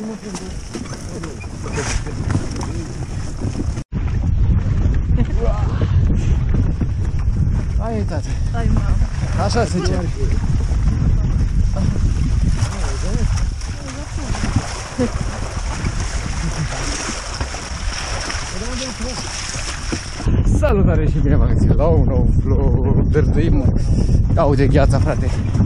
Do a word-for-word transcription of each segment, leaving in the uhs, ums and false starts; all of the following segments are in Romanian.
Hai, tată. Hai, mamă. Așa se cere. Salutare și bine v-am găsit la un nou vlog. Dărduim. Aude gheața, frate.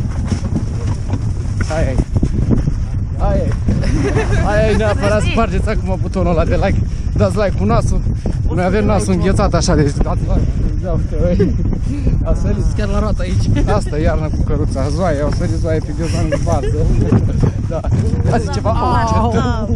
Hai, hai. Hai, hai. Hai, hai, neapărat spargeți acum butonul ăla de like. Dați like cu nasul. Noi avem nasul înghețat așa, deci dați like. Ia uite, a sărit chiar la roată aici. Asta, iarnă cu căruța. Zoaie, o sărit zoaie pe ghiozdan în față. Da. Ia zi ceva. Au!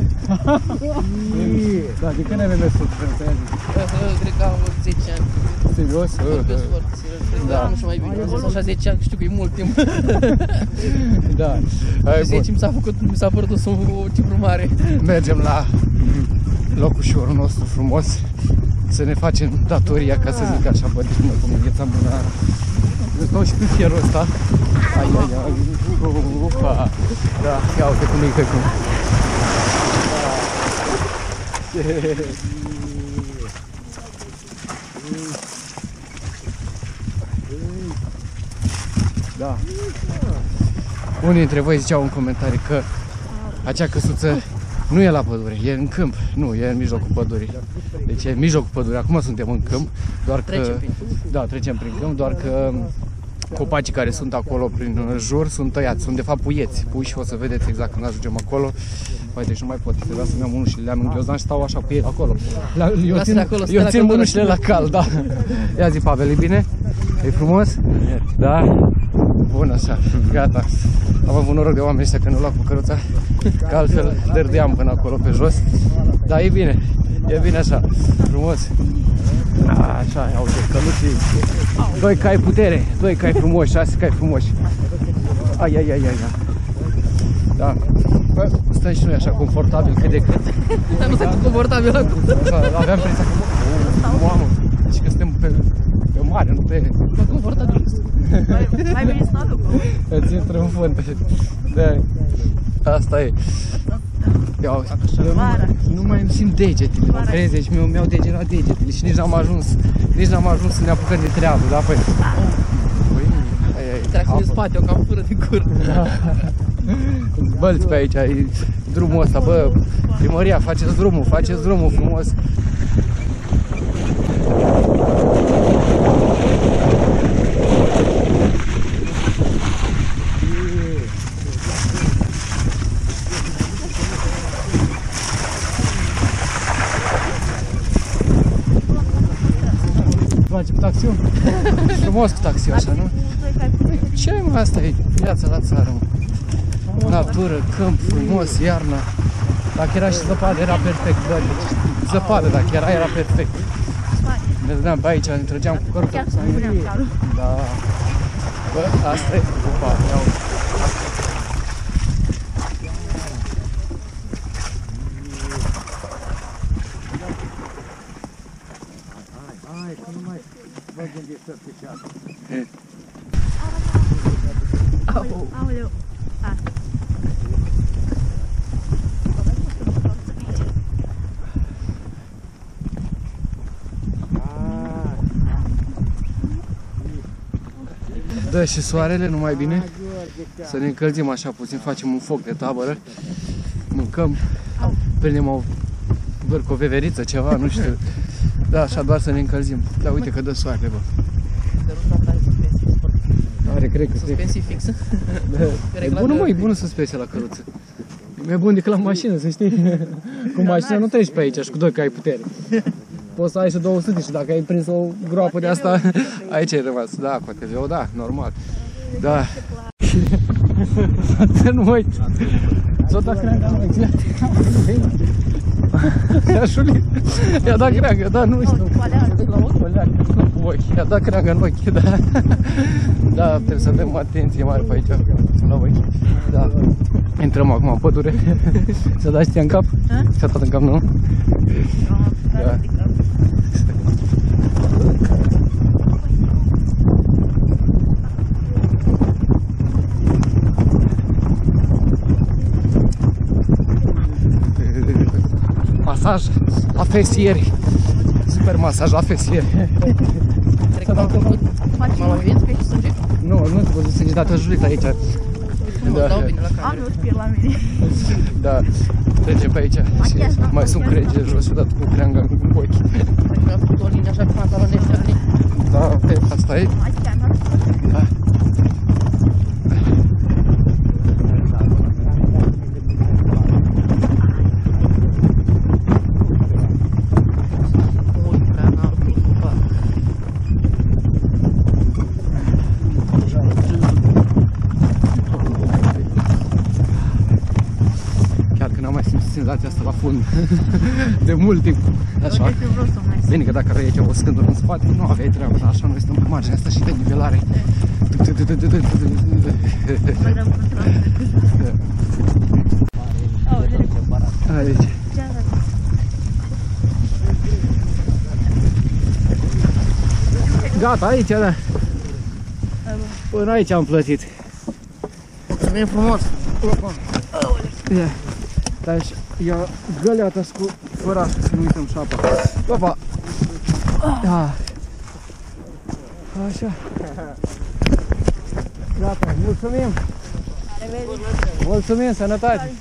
Da, de când ai venit sus? Cred că am zece ani. Serios? Vorbesc foarte serios. Da. Nu știu mai bine. Am zis așa zece ani, știu că e mult timp. Da. zece mi s-a făcut, mi s-a părut o cifră mare. Mergem la locușorul nostru frumos. Să ne facem datoria, ca să zic așa, bă, deci mă, cum înghețam mâna. Eu stau și pe fierul ăsta. Ai, ai, ai, ufa. Da, ia uite cum e, cum. Da. Unii dintre voi ziceau în comentarii că acea căsuță nu e la pădure, e în câmp. Nu, e în mijlocul pădurii. Deci e în mijlocul pădurii. Acum suntem în câmp, doar că trecem prin. Da, trecem prin câmp, doar că copacii care sunt acolo prin jur sunt tăiați, sunt de fapt puieți, puși, o să vedeți exact când ajungem acolo. Păi, deci nu mai pot, trebuie să-mi iau mânușile, le-am în ghiozdan și stau așa cu ei acolo. La, eu țin, acolo, eu țin mânușile la cald, da. Ia zi, Pavel, e bine? E frumos? Da? Bun, așa, gata. Am avut noroc de oameni ăștia că nu-l luat cu căruța, că altfel dărdeam până acolo pe jos. Dar e bine, e bine așa, frumos. Așa, ia uite, căluții. Doi cai putere, doi cai frumoși, șase cai frumoși. Ai, ai, ai, ai, ai. Da. Bă, stăm și noi așa, confortabil, cât de cât. Dar nu stai confortabil acum. Aveam preția că... Mamă, și că suntem pe, pe mare, nu pe... Mă confortabil. Mai bine stau după. Îți intră în fund. Da. Asta e. Ia uite, eu nu, nu mai îmi simt degetele, mă crezi, deci mi-au degenerat degetele și nici n-am ajuns, nici n-am ajuns să ne apucăm de treabă, da, păi? Păi, ai, ai, treacă în spate, o cam fură din cur. Bălți pe aici, e drumul ăsta, bă, primăria, faceți drumul, faceți drumul frumos. Place cu taxiul? Frumos cu taxiul așa, nu? Ce mă, asta e viața la țară, mă. Natură, câmp, frumos, iarna. Dacă era și zăpadă, era perfect, bă, deci zăpadă, dacă era, era perfect. Ne dădeam pe aici, ne trăgeam cu căruța. Da. Bă, asta e cupa, ia uite. Hai, că nu mai vă gândiți să ficează. Aoleu. Dă și soarele, nu mai bine? Să ne încălzim așa puțin, facem un foc de tabără. Mâncăm, prindem o bărcă, o veveriță, ceva, nu știu. Da, așa doar să ne încălzim. Da, uite că dă soarele, bă. Are, cred că suspensii fixă. E bună, mă, e bună suspensia la căruță. E mai bun decât la mașină, să știi. Cu mașina nu treci pe aici și cu doi cai putere. Poți să ai și două sute și dacă ai prins o groapă de asta, aici ai rămas. Da, cu A T V-ul, da, normal. Da. Nu mă uit. S-o dat creanga în ochi. I-a șulit. I-a dat creanga, da, nu știu. I-a dat creanga în ochi, da. Da, trebuie să dăm atenție mare pe aici. La ochi. Da. Intrăm acum în pădure. S-a dat știa în cap? S-a dat în cap, nu? Da. masaj la fesieri. Super masaj la fesieri. Cred că m-am făcut. M-am mai venit pe aici sânge? Nu, nu te văzut sânge, dar te jurit aici. Mă dau bine la Am cameră. nu spir la mine. Da, trecem pe aici și mai sunt crege jos și dat cu creanga în ochi. Cred că am făcut o linie așa pe pantaloni ăștia. Da, ok, asta e. Mai chiar Da. Mult prea înalt. Bă. Chiar că n-am mai simțit senzația asta la fund de mult timp. Așa. Eu vreau să mai Bine că dacă are aici o scândură în spate, nu aveai treabă, dar așa noi stăm pe marginea asta și de nivelare. mai dăm control. Aici. Gata, aici, da. Până aici am plătit. Mulțumim frumos. Ia. Dai și ia găleata cu fărașul, să nu uităm șapa. Opa! Da. Așa. Gata, mulțumim! Mulțumim, sănătate!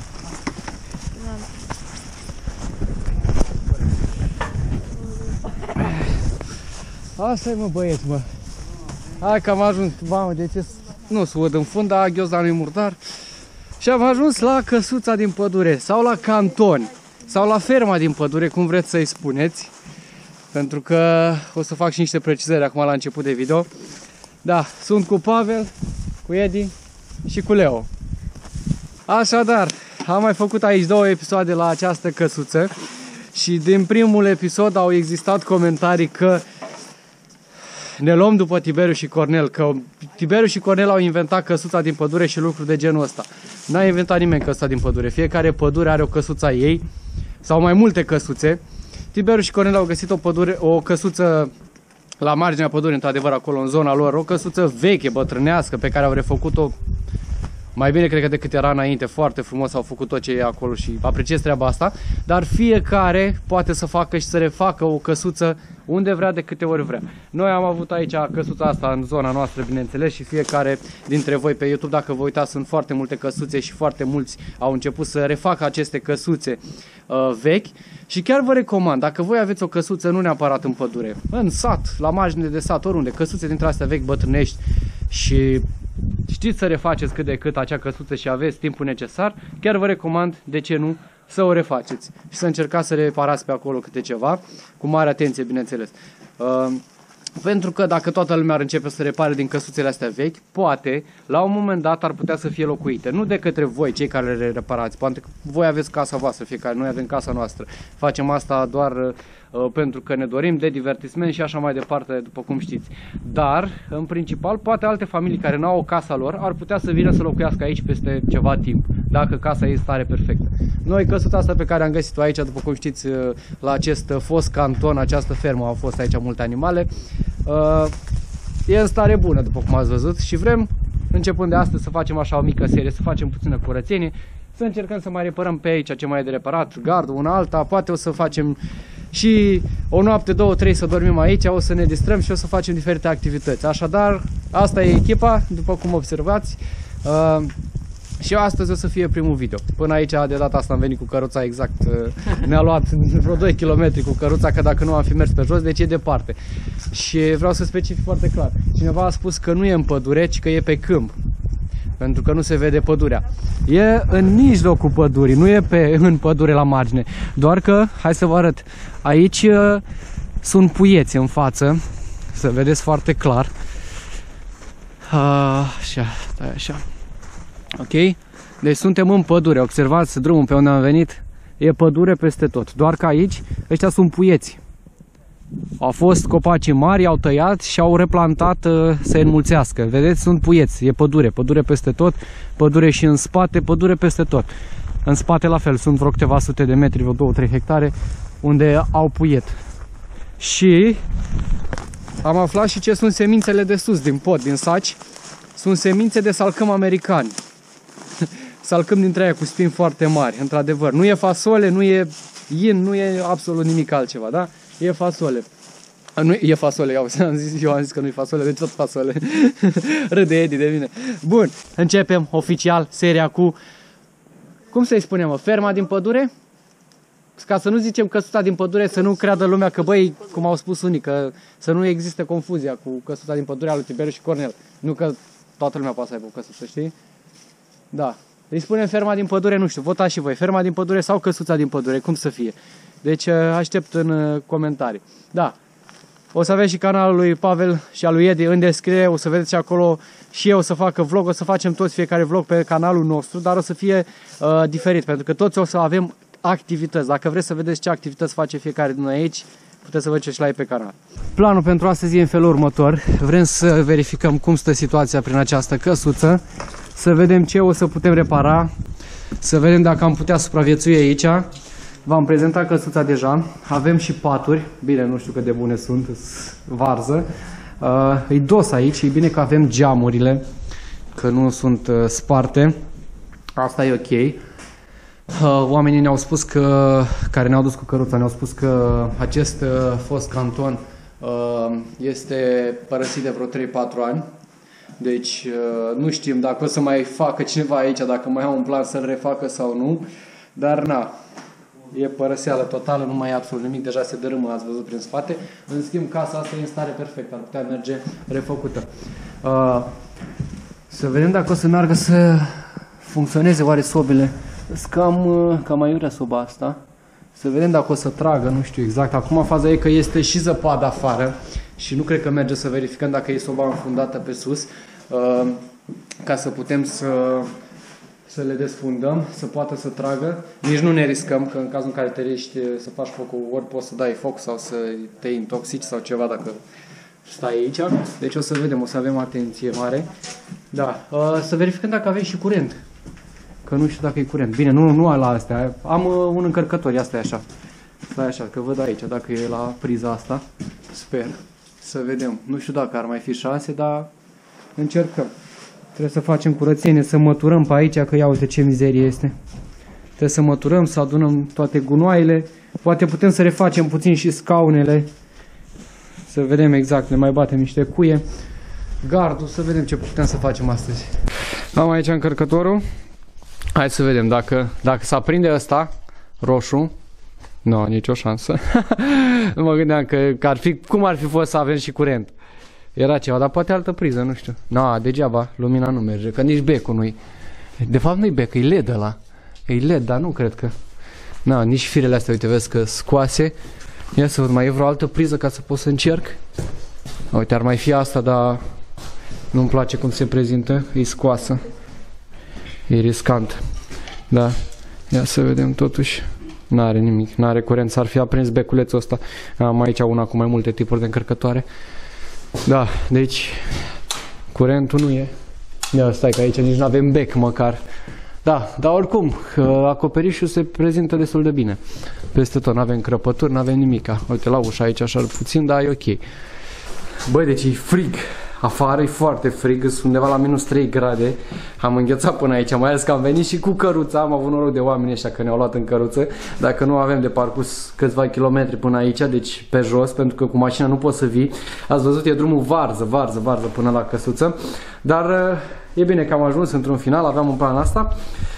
Asta e, mă, băieți, mă. Hai că am ajuns, mamă, de ce nu sud în fund, dar ghiozdanul e murdar. Și am ajuns la căsuța din pădure, sau la canton, sau la ferma din pădure, cum vreți să-i spuneți. Pentru că o să fac și niște precizări acum la început de video. Da, sunt cu Pavel, cu Edi și cu Leo. Așadar, am mai făcut aici două episoade la această căsuță. Și din primul episod au existat comentarii că ne luăm după Tiberiu și Cornel, că Tiberiu și Cornel au inventat căsuța din pădure și lucruri de genul ăsta. N-a inventat nimeni căsuța din pădure. Fiecare pădure are o căsuță a ei, sau mai multe căsuțe. Tiberiu și Cornel au găsit o, pădure, o căsuță la marginea pădurii, într-adevăr, acolo, în zona lor. O căsuță veche, bătrânească, pe care au refăcut-o mai bine, cred că, decât era înainte. Foarte frumos au făcut tot ce e acolo și apreciez treaba asta. Dar fiecare poate să facă și să refacă o căsuță unde vrea, de câte ori vrea. Noi am avut aici căsuța asta în zona noastră, bineînțeles, și fiecare dintre voi pe YouTube, dacă vă uitați, sunt foarte multe căsuțe și foarte mulți au început să refacă aceste căsuțe uh, vechi. Și chiar vă recomand, dacă voi aveți o căsuță, nu neapărat în pădure, în sat, la margine de sat, oriunde, căsuțe dintre astea vechi, bătrânești și știți să refaceți cât de cât acea căsuță și aveți timpul necesar, chiar vă recomand, de ce nu, să o refaceți și să încercați să reparați pe acolo câte ceva, cu mare atenție, bineînțeles. Uh, pentru că dacă toată lumea ar începe să repare din căsuțele astea vechi, poate, la un moment dat, ar putea să fie locuite. Nu de către voi, cei care le reparați, poate că voi aveți casa voastră, fiecare, noi avem casa noastră. Facem asta doar uh, pentru că ne dorim, de divertisment și așa mai departe, după cum știți. Dar, în principal, poate alte familii care nu au o casa lor, ar putea să vină să locuiască aici peste ceva timp, dacă casa e în stare perfectă. Noi, căsuța asta pe care am găsit-o aici, după cum știți, la acest fost canton, această fermă, au fost aici multe animale, e în stare bună, după cum ați văzut, și vrem, începând de astăzi, să facem așa o mică serie, să facem puțină curățenie, să încercăm să mai reparăm pe aici ce mai e de reparat, gardul, una alta, poate o să facem și o noapte, două, trei să dormim aici, o să ne distrăm și o să facem diferite activități. Așadar, asta e echipa, după cum observați. Uh, Și astăzi o să fie primul video. Până aici, de data asta, am venit cu căruța exact. Ne-a luat vreo doi kilometri cu căruța, că dacă nu am fi mers pe jos, deci e departe. Și vreau să specific foarte clar. Cineva a spus că nu e în pădure, ci că e pe câmp. Pentru că nu se vede pădurea. E în mijlocul pădurii, nu e pe, în pădure la margine. Doar că, hai să vă arăt, aici uh, sunt puieți în față. Să vedeți foarte clar. Uh, așa, stai așa. Ok? Deci suntem în pădure. Observați drumul pe unde am venit. E pădure peste tot. Doar că aici, ăștia sunt puieți. Au fost copaci mari, au tăiat și au replantat uh, să înmulțească. Vedeți? Sunt puieți. E pădure. Pădure peste tot. Pădure și în spate. Pădure peste tot. În spate la fel. Sunt vreo câteva sute de metri, vreo două trei hectare, unde au puiet. Și am aflat și ce sunt semințele de sus, din pod, din saci. Sunt semințe de salcâm americani. Salcâm dintre aia cu spini foarte mari, într-adevăr. Nu e fasole, nu e yin, nu e absolut nimic altceva, da? E fasole. Nu e fasole, iau, am zis, eu am zis că nu e fasole, de tot fasole. Râde Edi de mine. Bun, începem oficial seria cu, cum să-i spunem, ferma din pădure? Ca să nu zicem căsuța din pădure, să nu creadă lumea că, băi, cum au spus unii, că să nu existe confuzia cu căsuța din pădure a lui Tiberiu și Cornel. Nu că toată lumea poate să aibă o căsuță, știi? Da. Îi spunem ferma din pădure, nu știu, votați și voi, ferma din pădure sau căsuța din pădure, cum să fie. Deci aștept în comentarii. Da. O să aveți și canalul lui Pavel și al lui Edi în descriere, o să vedeți și acolo și eu o să facă vlog, o să facem toți fiecare vlog pe canalul nostru, dar o să fie uh, diferit, pentru că toți o să avem activități. Dacă vreți să vedeți ce activități face fiecare din noi aici, puteți să vă duceți la ei pe canal. Planul pentru astăzi e în felul următor. Vrem să verificăm cum stă situația prin această căsuță, să vedem ce o să putem repara, să vedem dacă am putea supraviețui aici. V-am prezentat căsuța deja, avem și paturi, bine, nu știu cât de bune sunt, varză. Uh, e dos aici, e bine că avem geamurile, că nu sunt uh, sparte, asta e ok. Uh, oamenii ne-au spus că, care ne-au dus cu căruța, ne-au spus că acest uh, fost canton uh, este părăsit de vreo trei patru ani. Deci uh, nu știm dacă o să mai facă cineva aici, dacă mai au un plan să-l refacă sau nu, dar na. E părăseală totală, nu mai e absolut nimic, deja se dărâmă, ați văzut prin spate. În schimb, casa asta e în stare perfectă, ar putea merge refăcută. Uh, să vedem dacă o să meargă să funcționeze oare sobele. Sunt cam, uh, cam aiurea soba asta. Să vedem dacă o să tragă, nu știu exact. Acum faza e că este și zăpadă afară și nu cred că merge să verificăm dacă e soba înfundată pe sus. Uh, ca să putem să... să le desfundăm, să poată să tragă. Nici nu ne riscăm, că în cazul în care te riști să faci focul, ori poți să dai foc sau să te intoxici sau ceva dacă stai aici. Deci o să vedem, o să avem atenție mare. Da, să verificăm dacă avem și curent. Că nu știu dacă e curent. Bine, nu, nu la astea. Am un încărcător, asta e așa. Stai așa, că văd aici, dacă e la priza asta. Sper. Să vedem. Nu știu dacă ar mai fi șanse, dar încercăm. Trebuie să facem curățenie, să măturăm pe aici, că ia uite ce mizerie este. Trebuie să măturăm, să adunăm toate gunoaiele. Poate putem să refacem puțin și scaunele. Să vedem exact, ne mai batem niște cuie. Gardul, să vedem ce putem să facem astăzi. Am aici încărcătorul. Hai să vedem dacă, dacă se aprinde ăsta, roșu. Nu, nicio șansă. Nu mă gândeam că, că ar fi, cum ar fi fost să avem și curent. Era ceva, dar poate altă priză, nu știu. Na, degeaba, lumina nu merge, că nici becul nu-i. De fapt nu-i bec, e L E D ăla. E L E D, dar nu cred că... Na, nici firele astea, uite, vezi că scoase. Ia să văd, mai e vreo altă priză ca să pot să încerc? Uite, ar mai fi asta, dar nu-mi place cum se prezintă, e scoasă. E riscant. Da, ia să vedem totuși. N-are nimic, n-are curent, s-ar fi aprins beculețul ăsta. Am aici una cu mai multe tipuri de încărcătoare. Da, deci curentul nu e. Ia, stai că aici nici nu avem bec măcar. Da, dar oricum, acoperișul se prezintă destul de bine. Peste tot, nu avem crăpături, nu avem nimica. Uite, la ușa aici așa puțin, dar e ok. Băi, deci e frig. Afară e foarte frig, sunt undeva la minus trei grade. Am înghețat până aici, mai ales că am venit și cu căruța. Am avut noroc de oameni ăștia că ne-au luat în căruță. Dacă nu avem de parcurs câțiva kilometri până aici, deci pe jos, pentru că cu mașina nu poți să vii. Ați văzut, e drumul varză, varză, varză până la căsuță. Dar e bine că am ajuns într-un final, aveam un plan asta.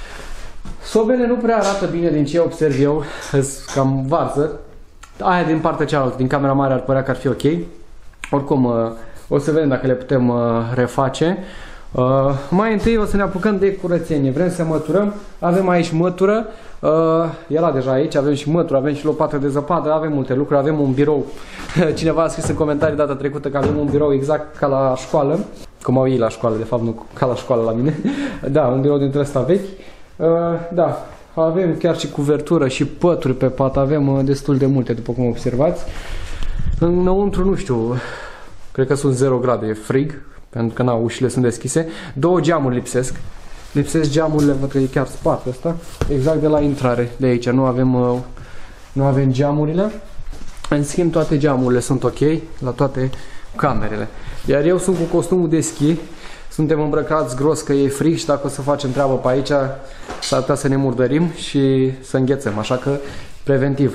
Sobele nu prea arată bine din ce observ eu, cam varză. Aia din partea cealaltă, din camera mare, ar părea că ar fi ok. Oricum, o să vedem dacă le putem uh, reface. Uh, mai întâi o să ne apucăm de curățenie. Vrem să măturăm. Avem aici mătură. Uh, era deja aici. Avem și mătură, avem și lopată de zăpadă. Avem multe lucruri. Avem un birou. Cineva a scris în comentarii data trecută că avem un birou exact ca la școală. Cum au ei la școală, de fapt, nu ca la școală la mine. Da, un birou dintre ăsta vechi. Uh, da, avem chiar și cuvertură și pături pe pat. Avem uh, destul de multe, după cum observați. Înăuntru, nu știu... Cred că sunt zero grade, e frig, pentru că na, ușile sunt deschise. Două geamuri lipsesc. Lipsesc geamurile, văd că e chiar spart ăsta. Exact de la intrare, de aici. Nu avem, uh, nu avem geamurile. În schimb, toate geamurile sunt ok la toate camerele. Iar eu sunt cu costumul de schi. Suntem îmbrăcați gros că e frig și dacă o să facem treabă pe aici, s-ar putea să ne murdărim și să înghețăm. Așa că preventiv.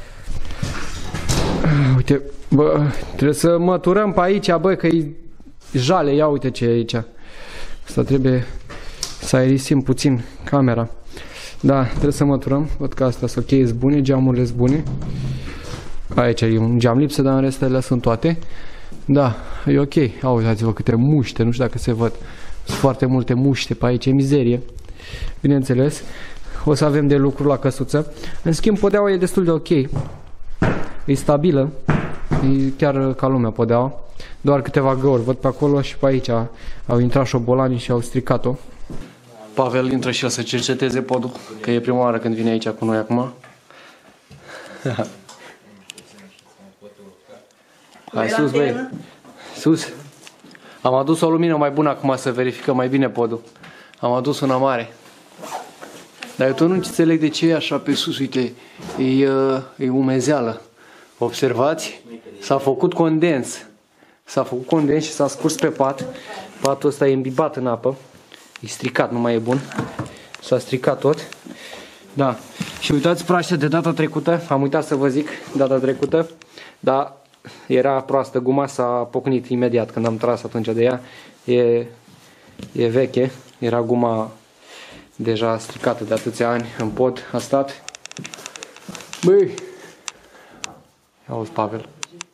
Uite, bă, trebuie să măturăm pe aici, bă, că e jale, ia uite ce e aici. Asta trebuie să aerisim puțin camera. Da, trebuie să măturăm, văd că astea sunt ok, sunt bune, geamurile sunt bune. Aici e un geam lipsă, dar în restele sunt toate. Da, e ok. Au, uitați-vă câte muște, nu știu dacă se văd. Sunt foarte multe muște pe aici, e mizerie. Bineînțeles, o să avem de lucru la căsuță. În schimb, podeaua e destul de ok. E stabilă. E chiar ca lumea podeaua. Doar câteva găuri, văd pe acolo și pe aici. Au intrat șobolanii și au stricat-o. Pavel intră și el să cerceteze podul, că e prima oară când vine aici cu noi acum. Hai sus, băi. Sus. Am adus o lumină mai bună acum să verificăm mai bine podul. Am adus una mare. Dar eu tot nu înțeleg de ce e așa pe sus, uite, e, e umezeală. Observați? S-a făcut condens. S-a făcut condens și s-a scurs pe pat. Patul ăsta e imbibat în apă. E stricat, nu mai e bun. S-a stricat tot. Da. Și uitați praștea de data trecută. Am uitat să vă zic data trecută. Dar era proastă. Guma s-a pocnit imediat când am tras atunci de ea. E, e veche. Era guma deja stricată de atâția ani în pod. A stat. Băi! Auzi, Pavel.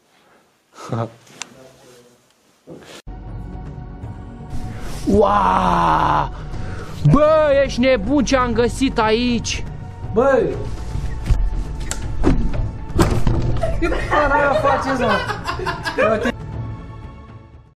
Wow! Bă, ești nebun ce am găsit aici! Băi! Ce paraia faceți, mă? Uite